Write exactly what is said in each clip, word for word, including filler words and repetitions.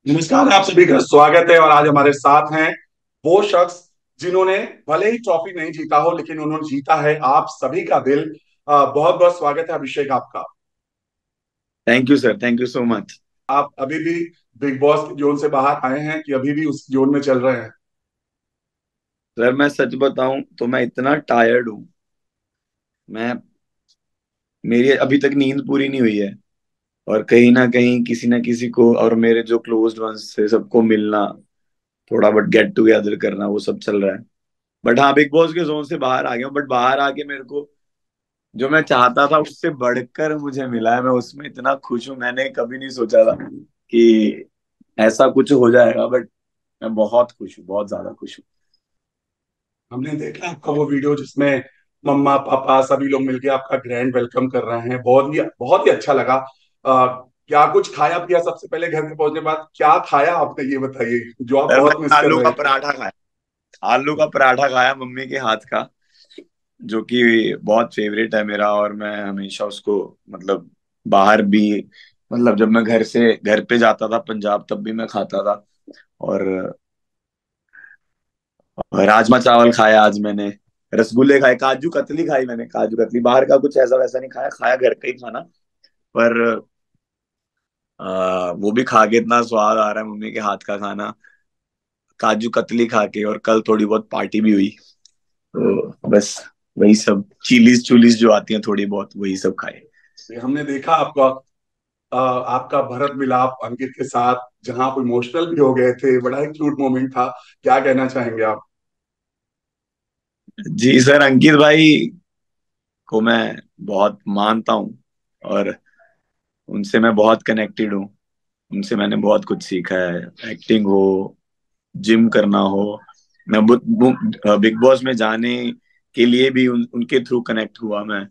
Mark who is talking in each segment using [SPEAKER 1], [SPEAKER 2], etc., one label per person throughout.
[SPEAKER 1] नमस्कार, आप सभी का स्वागत है। और आज हमारे साथ हैं वो शख्स जिन्होंने भले ही ट्रॉफी नहीं जीता हो, लेकिन उन्होंने जीता है आप सभी का दिल। बहुत बहुत स्वागत है अभिषेक आपका।
[SPEAKER 2] Thank you sir, thank you so much.
[SPEAKER 1] आप अभी भी बिग बॉस के जोन से बाहर आए हैं कि अभी भी उस जोन में चल रहे हैं?
[SPEAKER 2] सर मैं सच बताऊं तो मैं इतना टायर्ड हूं। मैं मेरी अभी तक नींद पूरी नहीं हुई है। और कहीं ना कहीं किसी ना किसी को और मेरे जो क्लोज्ड वंस से सबको मिलना, थोड़ा बट गेट टुगेदर करना, वो सब चल रहा है। बट हाँ, बिग बॉस के जोन से बाहर आ गया हूँ। बट बाहर आके मेरे को जो मैं चाहता था उससे बढ़कर मुझे मिला है। मैं उसमें इतना खुश हूँ। मैंने कभी नहीं सोचा था कि ऐसा कुछ हो जाएगा। बट मैं बहुत खुश हूँ, बहुत ज्यादा खुश हूँ।
[SPEAKER 1] हमने देखा आपका वो वीडियो जिसमें मम्मा पापा सभी लोग मिलके आपका ग्रैंड वेलकम कर रहे हैं। बहुत ही बहुत ही अच्छा लगा। आ, क्या कुछ खाया पिया? सबसे पहले घर पे पहुंचने के बाद क्या खाया आपने, ये बताइए, जो आप
[SPEAKER 2] सर
[SPEAKER 1] बहुत
[SPEAKER 2] मैंने
[SPEAKER 1] मिस कर
[SPEAKER 2] आलू का
[SPEAKER 1] रहे थे।
[SPEAKER 2] पराठा खाया। आलू का पराठा खाया मम्मी के हाथ का, जो कि बहुत फेवरेट है मेरा। और मैं हमेशा उसको, मतलब बाहर भी, मतलब जब मैं घर से घर पे जाता था पंजाब तब भी मैं खाता था। और राजमा चावल खाया आज मैंने। रसगुल्ले खाए, काजू कतली खाई मैंने। काजू कतली बाहर का कुछ ऐसा वैसा नहीं खाया, खाया घर का ही खाना। पर आ, वो भी खा के इतना स्वाद आ रहा है मम्मी के हाथ का खाना, काजू कतली खा के। और कल थोड़ी बहुत पार्टी भी हुई, तो बस वही सब चिलीज चुलीज जो आती हैं थोड़ी बहुत, वही सब खाए।
[SPEAKER 1] हमने देखा आपका अ, आपका भरत मिलाप अंकित के साथ, जहां आप इमोशनल भी हो गए थे। बड़ा ही क्यूट मोमेंट था। क्या कहना चाहेंगे आप?
[SPEAKER 2] जी सर, अंकित भाई को मैं बहुत मानता हूँ। और उनसे मैं बहुत कनेक्टेड हूँ। उनसे मैंने बहुत कुछ सीखा है, एक्टिंग हो, जिम करना हो। मैं बिग बॉस में जाने के लिए भी उन, उनके थ्रू कनेक्ट हुआ मैं।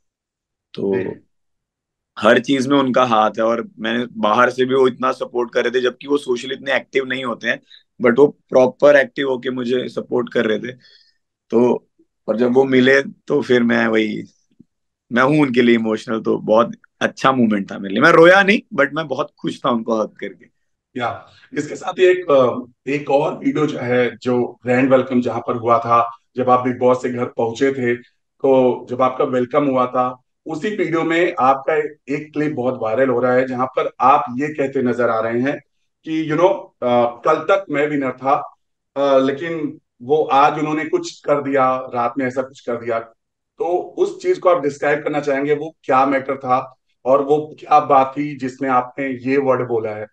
[SPEAKER 2] तो
[SPEAKER 1] जी।
[SPEAKER 2] हर चीज में उनका हाथ है। और मैंने बाहर से भी, वो इतना सपोर्ट कर रहे थे जबकि वो सोशली इतने एक्टिव नहीं होते हैं। बट वो प्रॉपर एक्टिव होके मुझे सपोर्ट कर रहे थे। तो और जब वो मिले तो फिर मैं वही, मैं हूं उनके लिए इमोशनल। तो बहुत अच्छा मोमेंट था मेरे लिए। मैं रोया नहीं, बट मैं बहुत खुश था उनको हक करके।
[SPEAKER 1] या इसके साथ ही एक अ, एक और वीडियो जो है, जो ग्रैंड वेलकम जहां पर हुआ था, जब आप बिग बॉस से घर पहुंचे थे, तो जब आपका वेलकम हुआ था, उसी वीडियो में आपका एक क्लिप बहुत वायरल हो रहा है, जहां पर आप ये कहते नजर आ रहे हैं कि यू नो कल तक मैं विनर था, अ, लेकिन वो आज उन्होंने कुछ कर दिया, रात में ऐसा कुछ कर दिया। तो उस चीज को आप डिस्क्राइब करना चाहेंगे, वो क्या मैटर था और वो क्या बात थी जिसमें आपने ये वर्ड बोला है?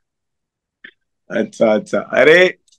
[SPEAKER 2] अच्छा अच्छा, अरे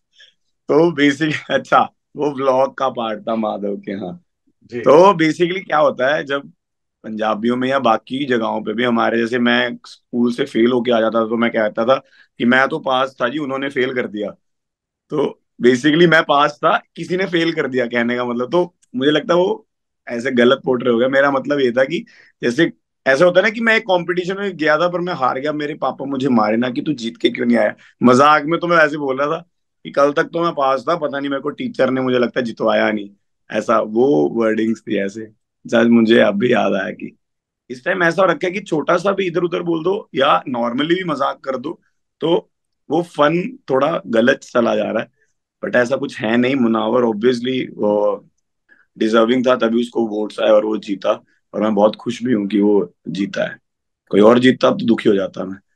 [SPEAKER 2] तो बेसिक अच्छा, वो व्लॉग का पार्ट था माधव के। हाँ,
[SPEAKER 1] जी।
[SPEAKER 2] तो बेसिकली क्या होता है, जब पंजाबियों में या बाकी जगहों पे भी हमारे जैसे, मैं स्कूल से फेल होके आ जाता था तो मैं कहता था कि मैं तो पास था जी, उन्होंने फेल कर दिया। तो बेसिकली मैं पास था, किसी ने फेल कर दिया, कहने का मतलब। तो मुझे लगता है वो ऐसे गलत पोर्ट्रे हो गया। मेरा मतलब ये था कि जैसे ऐसा होता है ना कि मैं एक कंपटीशन में गया था पर मैं हार गया, मेरे पापा मुझे मारे ना कि तू जीत के क्यों नहीं आया। मजाक में तो मैं ऐसे बोल रहा था कि कल तक तो मैं पास था, पता नहीं मेरे को टीचर ने, मुझे लगता है, जितवाया नहीं। ऐसा वो वर्डिंग्स थी ऐसे। जज मुझे अब भी याद आया कि इस टाइम ऐसा हो रखा है कि छोटा सा भी इधर उधर बोल दो या नॉर्मली भी मजाक कर दो, तो वो फन थोड़ा गलत चला जा रहा है। बट ऐसा कुछ है नहीं। मुनावर ऑब्वियसली वो डिजर्विंग था, तभी उसको वोट्स आए और वो जीता। और मैं बहुत खुश भी हूँ कि वो जीता है। कोई और जीतता तो दुखी हो जाता मैं।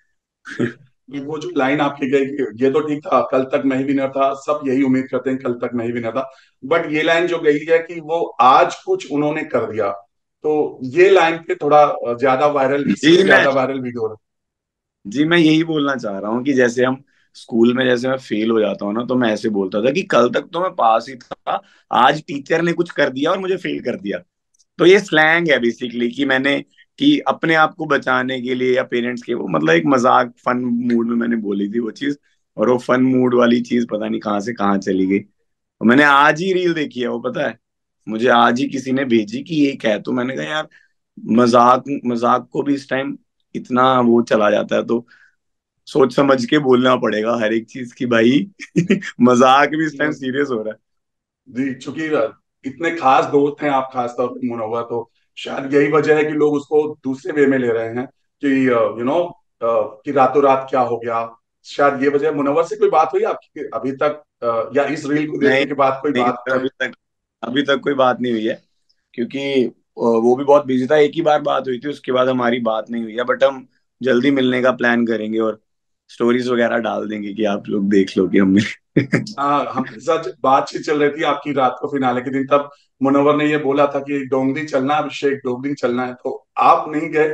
[SPEAKER 1] ये वो जो लाइन आपकी गई कि ये तो ठीक था, कल तक मैं ही विनर था, सब यही उम्मीद करते हैं कल तक मैं ही विनर था, बट ये लाइन जो गई है कि वो आज कुछ उन्होंने कर दिया, तो ये लाइन पे थोड़ा ज्यादा वायरल,
[SPEAKER 2] जी
[SPEAKER 1] इसलिए
[SPEAKER 2] मैं
[SPEAKER 1] ज्यादा वायरल वीडियो हो रहा
[SPEAKER 2] जी मैं यही बोलना चाह रहा हूँ कि जैसे हम स्कूल में, जैसे मैं फेल हो जाता हूँ ना, तो मैं ऐसे बोलता था कि कल तक तो मैं पास ही था, आज टीचर ने कुछ कर दिया और मुझे फेल कर दिया। तो ये स्लैंग है बेसिकली कि मैंने, कि अपने आप को बचाने के लिए या पेरेंट्स के, वो मतलब एक मजाक फन मूड में मैंने बोली थी वो चीज। और वो फन मूड वाली चीज पता नहीं कहाँ से कहाँ चली गई। और मैंने आज ही रील देखी है वो, पता है, मुझे आज ही किसी ने भेजी कि ये क्या है। तो मैंने कहा यार, मजाक मजाक को भी इस टाइम इतना वो चला जाता है। तो सोच समझ के बोलना पड़ेगा हर एक चीज की भाई। मजाक भी इस टाइम
[SPEAKER 1] है।
[SPEAKER 2] सीरियस हो रहा
[SPEAKER 1] जी, चूंकि इतने खास दोस्त हैं आप, खास तौर पर मुनव्वर, तो शायद यही वजह है कि लोग उसको दूसरे वे में ले रहे हैं कि यू नो कि रातों रात क्या हो गया, शायद ये वजह। मुनव्वर से कोई बात हुई आपकी अभी तक, अ, या इस रील को
[SPEAKER 2] नहीं
[SPEAKER 1] देखने के बाद कोई
[SPEAKER 2] नहीं
[SPEAKER 1] बात
[SPEAKER 2] सर,
[SPEAKER 1] है?
[SPEAKER 2] अभी तक अभी तक कोई बात नहीं हुई है, क्योंकि अ, वो भी बहुत बिजी था। एक ही बार बात हुई थी, उसके बाद हमारी बात नहीं हुई है। बट हम जल्दी मिलने का प्लान करेंगे और स्टोरीज वगैरह डाल देंगे कि आप लोग देख लो कि हम मिले।
[SPEAKER 1] हाँ, हमारे साथ बातचीत चल रही थी आपकी रात को फिनाले के दिन, तब मुनव्वर ने ये बोला था कि डोंगरी चलना है, अभिषेक डोंगरी चलना है, तो आप नहीं गए।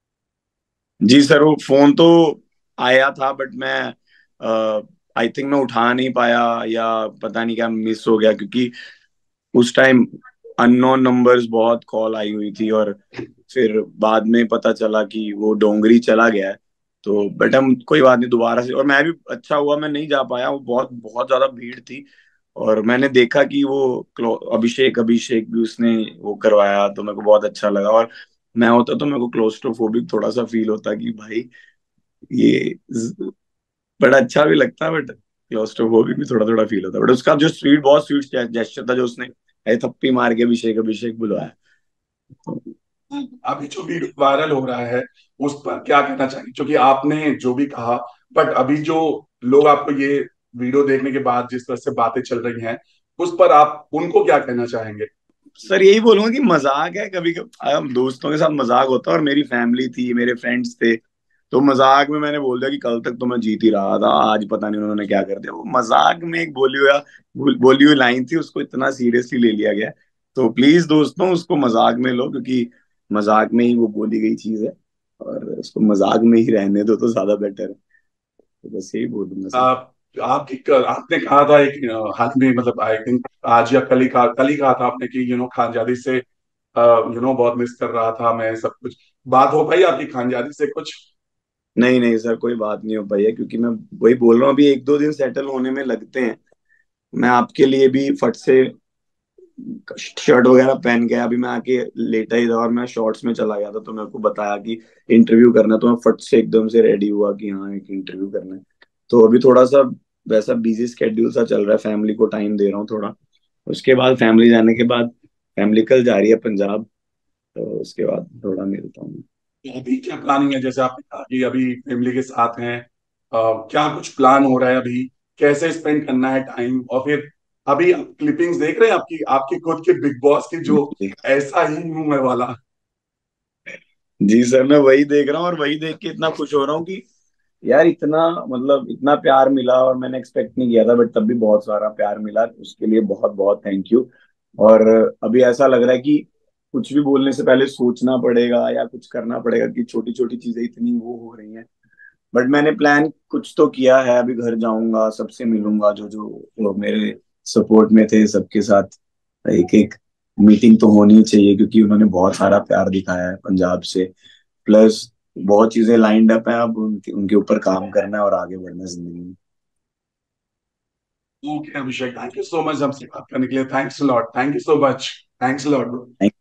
[SPEAKER 2] जी सर, वो फोन तो आया था, बट मैं आई थिंक मैं उठा नहीं पाया, या पता नहीं क्या मिस हो गया, क्योंकि उस टाइम अननोन नंबर्स बहुत कॉल आई हुई थी, और फिर बाद में पता चला कि वो डोंगरी चला गया है। तो बट हम कोई बात नहीं, दोबारा से। और मैं भी, अच्छा हुआ मैं नहीं जा पाया, वो बहुत बहुत ज्यादा भीड़ थी। और मैंने देखा कि वो क्लो- अभिषेक अभिषेक भी उसने वो करवाया, तो मेरे को बहुत अच्छा लगा। और मैं होता तो मेरे को क्लोस्ट्रोफोबिक थोड़ा सा फील होता कि भाई ये ज- बड़ा अच्छा भी लगता, बट क्लोस्ट्रोफोबिक भी थोड़ा थोड़ा फील होता। बट उसका जो स्वीट, बहुत स्वीट जेस्चर था जो उसने ऐसे थप्पी मार के अभिषेक अभिषेक बुलवाया। तो
[SPEAKER 1] अभी जो वीडियो वायरल हो रहा है उस पर क्या कहना चाहिए, क्योंकि आपने जो भी कहा, बट अभी जो लोग आपको ये वीडियो देखने के बाद जिस तरह से बातें चल रही हैं, उस पर आप उनको क्या कहना चाहेंगे?
[SPEAKER 2] सर यही बोलूंगा कि मजाक है, कभी कभी हम दोस्तों के साथ मजाक होता है, और मेरी फैमिली थी, मेरे फ्रेंड्स थे, तो मजाक में मैंने बोल दिया कि कल तक तो मैं जीत ही रहा था, आज पता नहीं उन्होंने क्या कर दिया। वो मजाक में एक बोली हुआ बोली हुई लाइन थी, उसको इतना सीरियसली ले लिया गया। तो प्लीज दोस्तों, उसको मजाक में लो, क्योंकि मजाक में ही वो बोली गई चीज है, और उसको मजाक में ही रहने दो तो ज्यादा बेटर है। तो बस यही बोलूंगा सर।
[SPEAKER 1] आप आपकी आपने कहा था एक अ, हाल में, मतलब आई थिंक आज या कल ही कहा कल ही कहा था आपने कि यू नो खानजादी से यू नो बहुत मिस कर रहा था मैं, सब कुछ। बात हो पाई आपकी खानजादी से कुछ?
[SPEAKER 2] नहीं नहीं सर, कोई बात नहीं हो पाई है, क्योंकि मैं वही बोल रहा हूँ, अभी एक दो दिन सेटल होने में लगते हैं। मैं आपके लिए भी फट से शर्ट वगैरह पहन गया, अभी मैं आके लेटा ही था और मैं शॉर्ट्स में चला गया था, तो मेरे को बताया कि इंटरव्यू करना है, तो मैं फट से एकदम से रेडी हुआ कि हाँ एक इंटरव्यू करना है। तो अभी थोड़ा सा वैसा बिजी स्केड्यूल सा चल रहा है, फैमिली को टाइम दे रहा हूँ थोड़ा। उसके बाद फैमिली जाने के बाद, फैमिली कल जा रही है पंजाब, तो उसके बाद थोड़ा मिलता हूँ।
[SPEAKER 1] अभी क्या प्लानिंग है, जैसे आपने कहा कि अभी फैमिली के साथ हैं, अ, क्या कुछ प्लान हो रहा है अभी, कैसे स्पेंड करना है टाइम? और फिर अभी आप क्लिपिंग्स देख रहे हैं आपकी आपकी खुद के बिग बॉस की, जो ऐसा ही हूं मैं वाला?
[SPEAKER 2] जी सर, मैं वही देख रहा हूँ, और वही देख के इतना खुश हो रहा हूँ कि यार इतना, मतलब इतना प्यार मिला, और मैंने एक्सपेक्ट नहीं किया था, बट तब भी बहुत सारा प्यार मिला, उसके लिए बहुत बहुत थैंक यू। और अभी ऐसा लग रहा है कि कुछ भी बोलने से पहले सोचना पड़ेगा या कुछ करना पड़ेगा, कि छोटी छोटी चीजें इतनी वो हो रही हैं। बट मैंने प्लान कुछ तो किया है, अभी घर जाऊंगा, सबसे मिलूंगा, जो जो लोग मेरे सपोर्ट में थे सबके साथ। एक एक मीटिंग तो होनी ही चाहिए, क्योंकि उन्होंने बहुत सारा प्यार दिखाया है पंजाब से। प्लस बहुत चीजें लाइंड अप हैं, अब उनके उनके ऊपर काम करना है और आगे बढ़ना है जिंदगी में।
[SPEAKER 1] Okay Abhishek, thank you so much हमसे बात करने के लिए। Thanks lot, thank you so much. Thanks lot.